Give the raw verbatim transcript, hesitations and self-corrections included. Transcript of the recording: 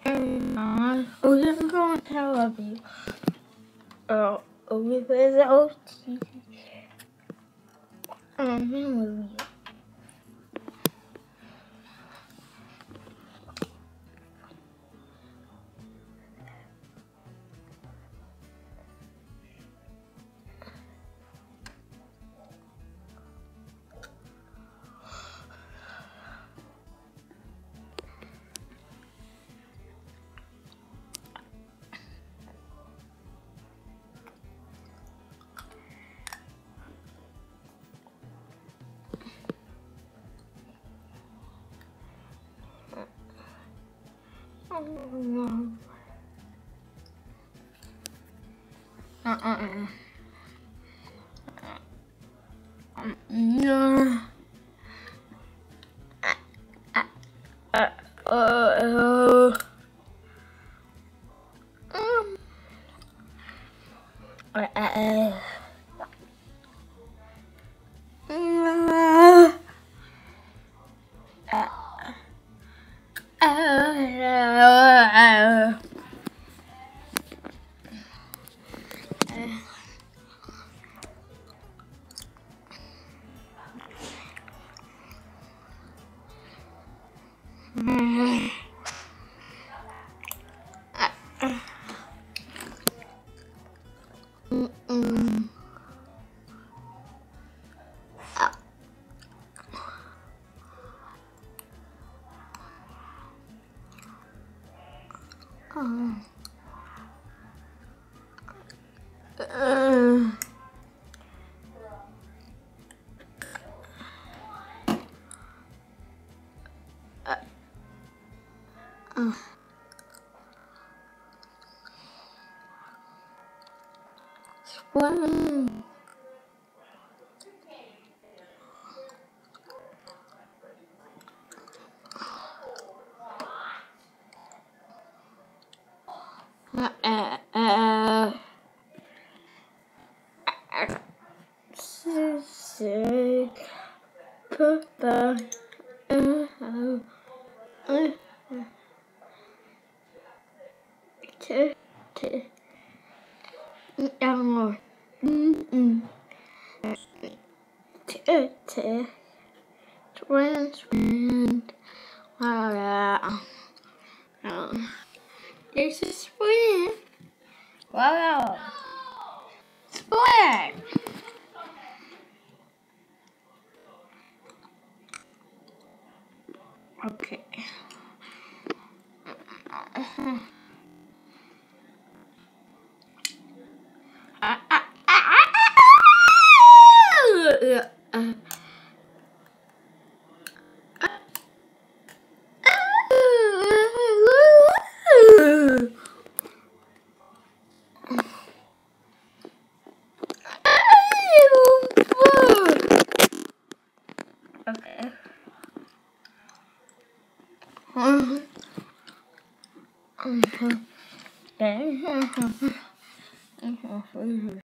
And we're going to tell you uh, with those um, memories. Uh-uh. No. Uh, uh, uh, um, uh, uh, uh, uh, uh, Mm-mm. Uh, uh, uh. Swim. Uh, uh, uh. Sick. Papa. Uh, uh, uh. T. T. No. Mm-mm. T. T. Transparent. Wow. Um, there's a spring. Wow. Spring. Okay. Uh-huh. Uh, uh, uh, uh, uh, Okay.